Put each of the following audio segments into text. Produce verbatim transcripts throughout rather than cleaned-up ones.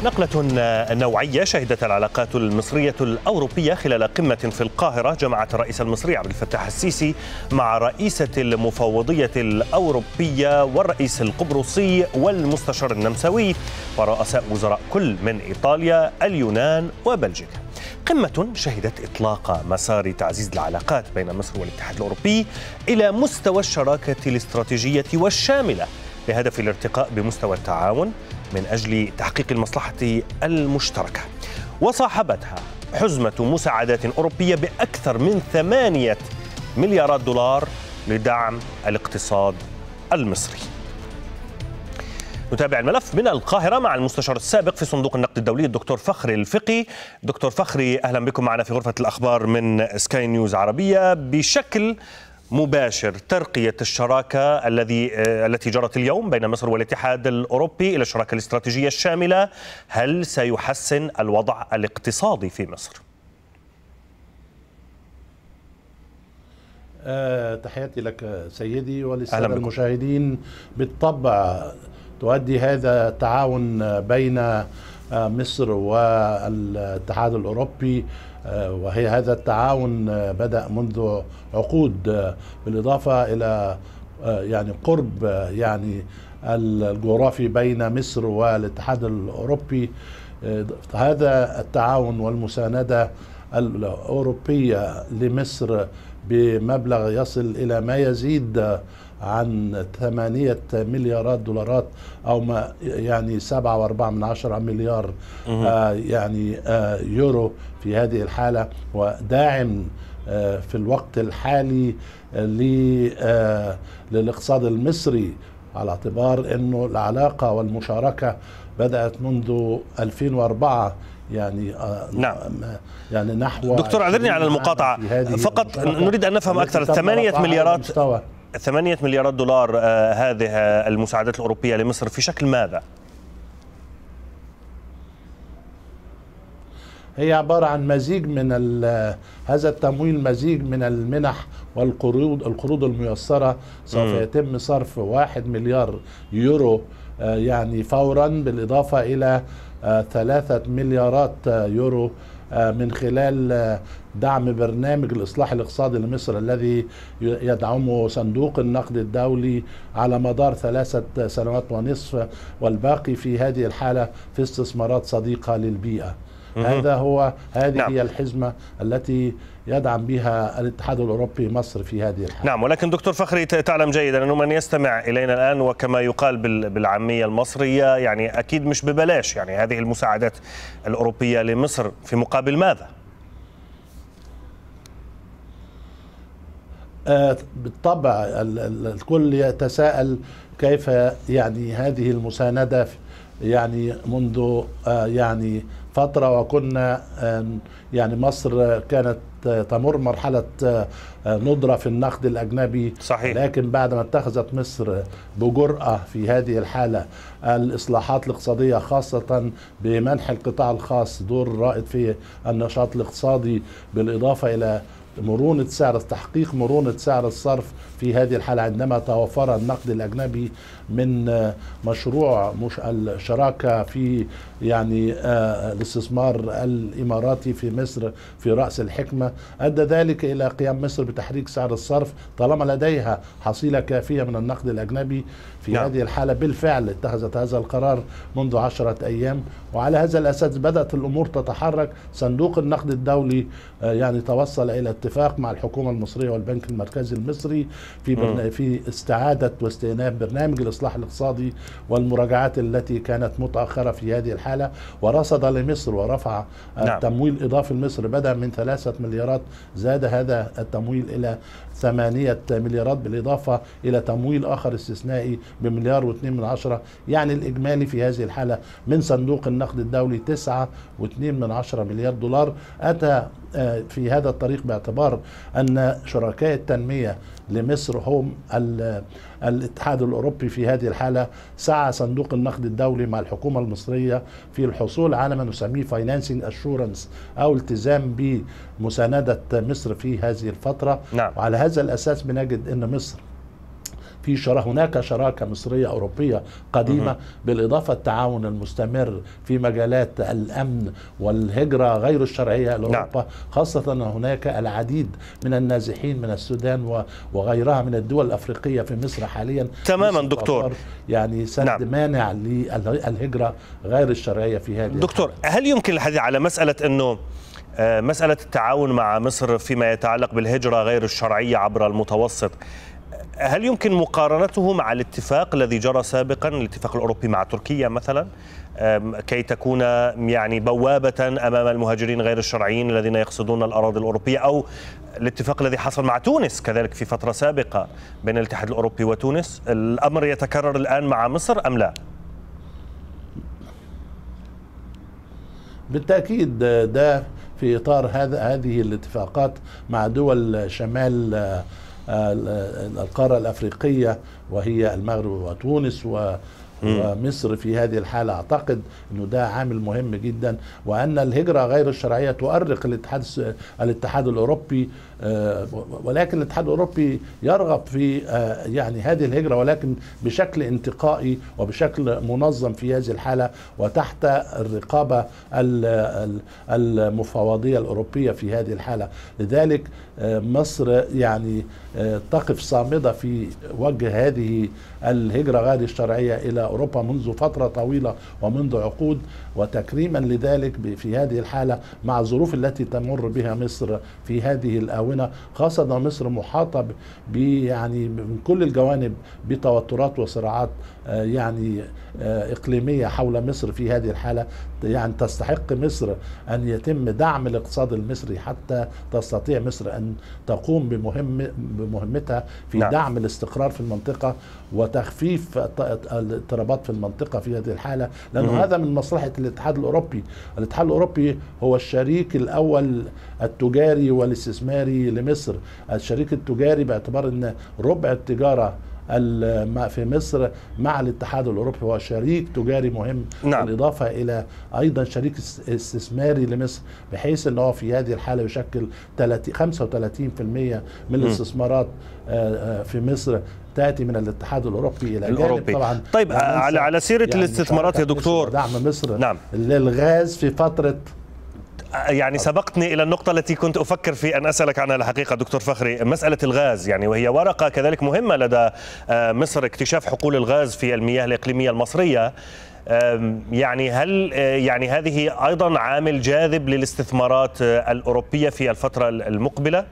نقلة نوعية شهدت العلاقات المصرية الأوروبية خلال قمة في القاهرة جمعت الرئيس المصري عبد الفتاح السيسي مع رئيسة المفوضية الأوروبية والرئيس القبرصي والمستشار النمساوي ورؤساء وزراء كل من إيطاليا، اليونان وبلجيكا. قمة شهدت إطلاق مسار تعزيز العلاقات بين مصر والاتحاد الأوروبي إلى مستوى الشراكة الاستراتيجية والشاملة بهدف الارتقاء بمستوى التعاون من أجل تحقيق المصلحة المشتركة. وصاحبتها حزمة مساعدات أوروبية بأكثر من ثمانية مليارات دولار لدعم الاقتصاد المصري. نتابع الملف من القاهرة مع المستشار السابق في صندوق النقد الدولي الدكتور فخري الفقي. دكتور فخري، أهلا بكم معنا في غرفة الأخبار من سكاي نيوز عربية. بشكل مباشر، ترقية الشراكة الذي التي جرت اليوم بين مصر والاتحاد الأوروبي إلى الشراكة الاستراتيجية الشاملة، هل سيحسن الوضع الاقتصادي في مصر؟ أه تحياتي لك سيدي وللسادة المشاهدين. بالطبع تؤدي هذا التعاون بين مصر والاتحاد الأوروبي، وهي هذا التعاون بدأ منذ عقود، بالإضافة إلى يعني قرب يعني الجغرافي بين مصر والاتحاد الأوروبي. هذا التعاون والمساندة الأوروبية لمصر بمبلغ يصل إلى ما يزيد عن ثمانية مليارات دولارات أو ما يعني سبعة وأربعة من عشرة مليار آه يعني آه يورو في هذه الحالة، وداعم آه في الوقت الحالي آه للاقتصاد المصري، على اعتبار أنه العلاقة والمشاركة بدأت منذ ألفين وأربعة، يعني آه نعم. يعني نحو دكتور اعذرني على المقاطعة، فقط نريد أن نفهم أكثر. ثمانية مليارات ثمانية مليارات دولار آه هذه المساعدات الأوروبية لمصر في شكل ماذا؟ هي عبارة عن مزيج من هذا التمويل، مزيج من المنح والقروض القروض الميسرة. سوف م. يتم صرف واحد مليار يورو آه يعني فورا، بالإضافة إلى آه ثلاثة مليارات آه يورو من خلال دعم برنامج الإصلاح الاقتصادي لمصر الذي يدعمه صندوق النقد الدولي على مدار ثلاثة سنوات ونصف، والباقي في هذه الحالة في استثمارات صديقة للبيئة. هذا هو هذه نعم. هي الحزمة التي يدعم بها الاتحاد الأوروبي مصر في هذه الحالة. نعم، ولكن دكتور فخري تعلم جيدا أنه من يستمع إلينا الآن وكما يقال بالعامية المصرية يعني أكيد مش ببلاش، يعني هذه المساعدات الأوروبية لمصر في مقابل ماذا؟ آه بالطبع الكل يتساءل كيف يعني هذه المساندة يعني منذ آه يعني فترة، وكنا يعني مصر كانت تمر مرحلة ندرة في النقد الأجنبي. صحيح. لكن بعد ما اتخذت مصر بجرأة في هذه الحالة الإصلاحات الاقتصادية، خاصة بمنح القطاع الخاص دور رائد في النشاط الاقتصادي، بالإضافة إلى مرونة سعر تحقيق مرونة سعر الصرف في هذه الحالة، عندما توفر النقد الأجنبي من مشروع مش الشراكة في يعني الاستثمار الإماراتي في مصر في رأس الحكمة، أدى ذلك إلى قيام مصر بتحريك سعر الصرف طالما لديها حصيلة كافية من النقد الأجنبي. في نعم. هذه الحالة بالفعل اتخذت هذا القرار منذ عشرة أيام، وعلى هذا الأساس بدأت الأمور تتحرك. صندوق النقد الدولي يعني توصل إلى اتفاق مع الحكومة المصرية والبنك المركزي المصري في برن... في استعادة واستئناف برنامج الإصلاح الاقتصادي والمراجعات التي كانت متأخرة في هذه الحالة، ورصد لمصر ورفع نعم. التمويل الإضافي لمصر بدأ من ثلاثة مليارات، زاد هذا التمويل إلى ثمانية مليارات، بالإضافة إلى تمويل آخر استثنائي بمليار واثنين من عشرة. يعني الإجمالي في هذه الحالة من صندوق النقد الدولي تسعة واثنين من عشرة مليار دولار. أتى في هذا الطريق باعتبار أن شركاء التنمية لمصر هم الاتحاد الأوروبي. في هذه الحالة سعى صندوق النقد الدولي مع الحكومة المصرية في الحصول على ما نسميه فاينانسينج اشورنس، أو التزام بمساندة مصر في هذه الفترة. نعم. وعلى هذا الأساس بنجد أن مصر في شرا هناك شراكة مصرية أوروبية قديمة، بالإضافة التعاون المستمر في مجالات الأمن والهجرة غير الشرعية لأوروبا. نعم. خاصة هناك العديد من النازحين من السودان وغيرها من الدول الأفريقية في مصر حاليا. تماما دكتور، يعني سد نعم. مانع للهجرة غير الشرعية في هذه دكتور الحالة. هل يمكن الحديث على مسألة أنه مسألة التعاون مع مصر فيما يتعلق بالهجرة غير الشرعية عبر المتوسط، هل يمكن مقارنته مع الاتفاق الذي جرى سابقا، الاتفاق الأوروبي مع تركيا مثلا، كي تكون يعني بوابة أمام المهاجرين غير الشرعيين الذين يقصدون الأراضي الأوروبية، أو الاتفاق الذي حصل مع تونس كذلك في فترة سابقة بين الاتحاد الأوروبي وتونس؟ الأمر يتكرر الآن مع مصر أم لا؟ بالتأكيد ده في إطار هذا هذه الاتفاقات مع دول شمال القارة الأفريقية وهي المغرب وتونس و ومصر في هذه الحالة. أعتقد أنه ده عامل مهم جدا، وأن الهجرة غير الشرعية تؤرق الاتحاد الاتحاد الأوروبي، ولكن الاتحاد الأوروبي يرغب في يعني هذه الهجرة، ولكن بشكل انتقائي وبشكل منظم في هذه الحالة وتحت الرقابة المفوضية الأوروبية في هذه الحالة. لذلك مصر يعني تقف صامدة في وجه هذه الهجرة غير الشرعية إلى أوروبا منذ فترة طويلة ومنذ عقود، وتكريما لذلك في هذه الحالة مع الظروف التي تمر بها مصر في هذه الآونة، خاصة مصر محاطة يعني من كل الجوانب بتوترات وصراعات يعني إقليمية حول مصر في هذه الحالة. يعني تستحق مصر أن يتم دعم الاقتصاد المصري حتى تستطيع مصر أن تقوم بمهم بمهمتها في نعم. دعم الاستقرار في المنطقة وتخفيف الاضطرابات في المنطقة في هذه الحالة، لأنه هذا من مصلحة الاتحاد الأوروبي. الاتحاد الأوروبي هو الشريك الأول التجاري والاستثماري لمصر، الشريك التجاري باعتبار أن ربع التجارة في مصر مع الاتحاد الأوروبي هو شريك تجاري مهم. نعم. بالإضافة إلى أيضا شريك استثماري لمصر، بحيث أنه في هذه الحالة يشكل خمسة وثلاثين بالمئة من الاستثمارات في مصر تأتي من الاتحاد الأوروبي إلى الأوروبي. طبعا طيب على على سيرة يعني الاستثمارات يا دكتور، دعم مصر نعم. للغاز في فترة يعني سبقتني إلى النقطة التي كنت أفكر في أن أسألك عنها الحقيقة دكتور فخري، مسألة الغاز يعني، وهي ورقة كذلك مهمة لدى مصر، اكتشاف حقول الغاز في المياه الإقليمية المصرية. يعني هل يعني هذه أيضا عامل جاذب للاستثمارات الأوروبية في الفترة المقبلة؟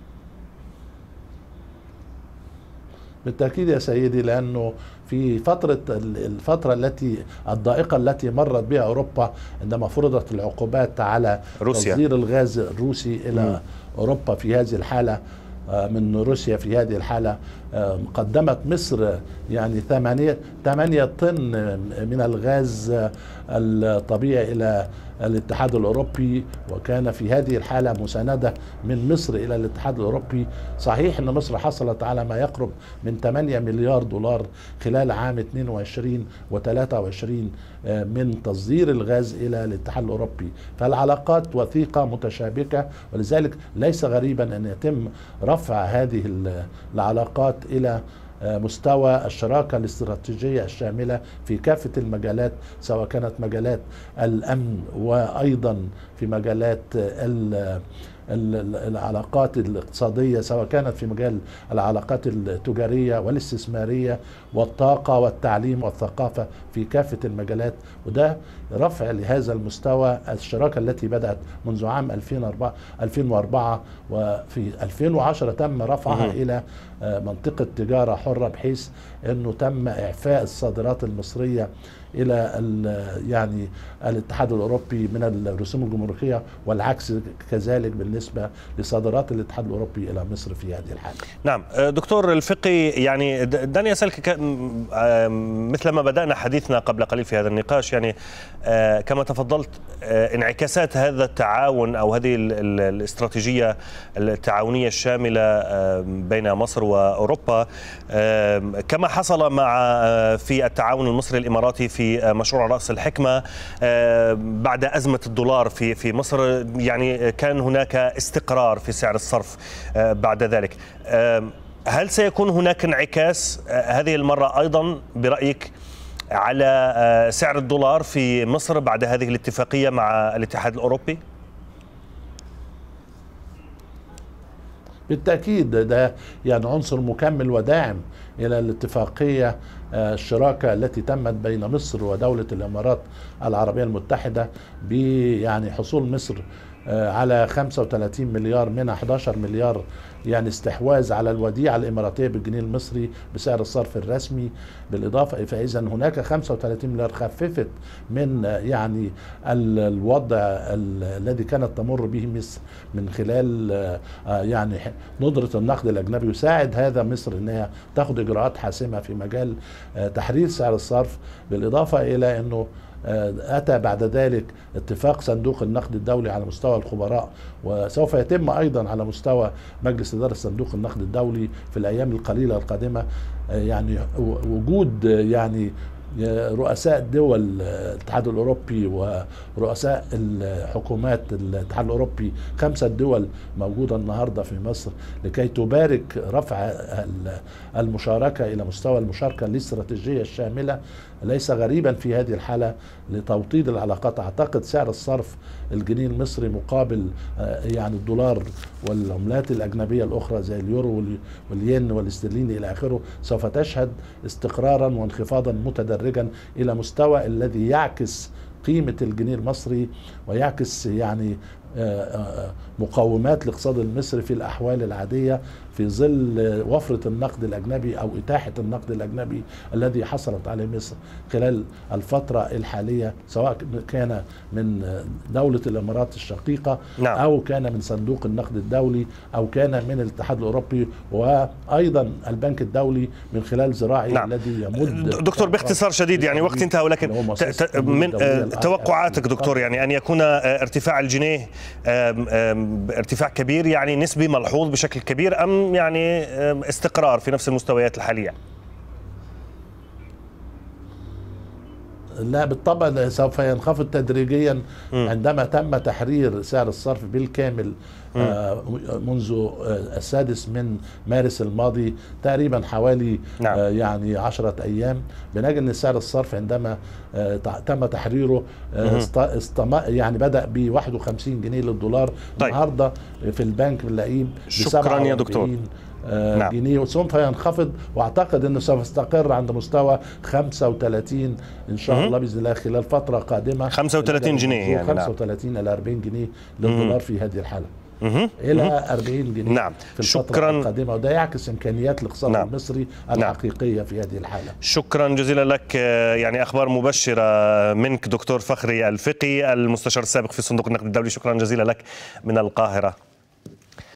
بالتأكيد يا سيدي، لأنه في فترة الفترة التي الضائقة التي مرت بها أوروبا عندما فرضت العقوبات على روسيا. تصدير الغاز الروسي إلى م. أوروبا في هذه الحالة من روسيا في هذه الحالة قدمت مصر يعني ثمانية ثمانية طن من الغاز الطبيعي إلى الاتحاد الأوروبي، وكان في هذه الحالة مساندة من مصر إلى الاتحاد الأوروبي. صحيح أن مصر حصلت على ما يقرب من ثمانية مليار دولار خلال عام اثنين وعشرين وثلاثة وعشرين من تصدير الغاز إلى الاتحاد الأوروبي، فالعلاقات وثيقة متشابكة، ولذلك ليس غريبا أن يتم رفع هذه العلاقات إلى مستوى الشراكة الاستراتيجية الشاملة في كافة المجالات، سواء كانت مجالات الأمن وأيضا في مجالات العلاقات الاقتصادية، سواء كانت في مجال العلاقات التجارية والاستثمارية والطاقة والتعليم والثقافة في كافة المجالات. وده رفع لهذا المستوى الشراكة التي بدأت منذ عام ألفين وأربعة، وفي ألفين وعشرة تم رفعها إلى منطقة تجارة حرة، بحيث أنه تم إعفاء الصادرات المصرية إلى يعني الاتحاد الأوروبي من الرسوم الجمركية، والعكس كذلك بالنسبة لصادرات الاتحاد الأوروبي إلى مصر في هذه الحالة. نعم دكتور الفقي، يعني دعني أسألك مثلما بدأنا حديثنا قبل قليل في هذا النقاش، يعني كما تفضلت انعكاسات هذا التعاون أو هذه الاستراتيجية التعاونية الشاملة بين مصر وأوروبا، كما حصل مع في التعاون المصري الإماراتي في مشروع رأس الحكمة بعد أزمة الدولار في في مصر، يعني كان هناك استقرار في سعر الصرف بعد ذلك. هل سيكون هناك انعكاس هذه المرة أيضا برأيك على سعر الدولار في مصر بعد هذه الاتفاقية مع الاتحاد الأوروبي؟ بالتأكيد ده يعني عنصر مكمل وداعم إلى الاتفاقية الشراكة التي تمت بين مصر ودولة الإمارات العربية المتحدة يعني حصول مصر على خمسة وثلاثين مليار من أحد عشر مليار يعني استحواذ على الوديعة الإماراتية بالجنيه المصري بسعر الصرف الرسمي. بالإضافة فإذا هناك خمسة وثلاثين مليار خففت من يعني الوضع الذي كانت تمر به مصر من خلال يعني ندرة النقد الأجنبي، يساعد هذا مصر أنها تأخذ إجراءات حاسمة في مجال تحرير سعر الصرف. بالإضافة إلى أنه أتى بعد ذلك اتفاق صندوق النقد الدولي على مستوى الخبراء، وسوف يتم أيضا على مستوى مجلس إدارة صندوق النقد الدولي في الأيام القليلة القادمة يعني وجود يعني رؤساء دول الاتحاد الأوروبي ورؤساء الحكومات الاتحاد الأوروبي، خمسة دول موجودة النهاردة في مصر لكي تبارك رفع المشاركة إلى مستوى المشاركة الاستراتيجية الشاملة. ليس غريبا في هذه الحالة لتوطيد العلاقات. أعتقد سعر الصرف الجنيه المصري مقابل يعني الدولار والعملات الأجنبية الأخرى زي اليورو والين والاسترليني إلى آخره سوف تشهد استقرارا وانخفاضا متدرجا إلى مستوى الذي يعكس قيمة الجنيه المصري ويعكس يعني مقومات الاقتصاد المصري في الأحوال العادية في ظل وفرة النقد الأجنبي أو إتاحة النقد الأجنبي الذي حصلت عليه مصر خلال الفترة الحالية، سواء كان من دولة الإمارات الشقيقة نعم. أو كان من صندوق النقد الدولي أو كان من الاتحاد الأوروبي وأيضا البنك الدولي من خلال زراعي نعم. الذي يمد. دكتور باختصار شديد يعني وقت انتهى، ولكن من توقعاتك دكتور يعني أن يكون ارتفاع الجنيه ارتفاع كبير يعني نسبي ملحوظ بشكل كبير، أم يعني استقرار في نفس المستويات الحالية؟ لا بالطبع سوف ينخفض تدريجيا عندما تم تحرير سعر الصرف بالكامل منذ السادس من مارس الماضي تقريبا حوالي نعم. يعني عشرة أيام. بنجد أن سعر الصرف عندما تم تحريره استم... يعني بدأ ب واحد وخمسين جنيه للدولار. طيب. النهارده في البنك بنلاقيه شكرا يا دكتور نعم. جنيه وسوف ينخفض، واعتقد انه سوف يستقر عند مستوى خمسة وثلاثين ان شاء الله باذن الله خلال فتره قادمه. خمسة وثلاثين جنيه يعني خمسة وثلاثين نعم. الى أربعين جنيه للدولار في هذه الحاله. مه. الى أربعين جنيه نعم. في الفتره شكرا. القادمه، وده يعكس امكانيات الاقتصاد نعم. المصري الحقيقيه نعم. في هذه الحاله. شكرا جزيلا لك، يعني اخبار مبشره منك دكتور فخري الفقي المستشار السابق في صندوق النقد الدولي. شكرا جزيلا لك من القاهره.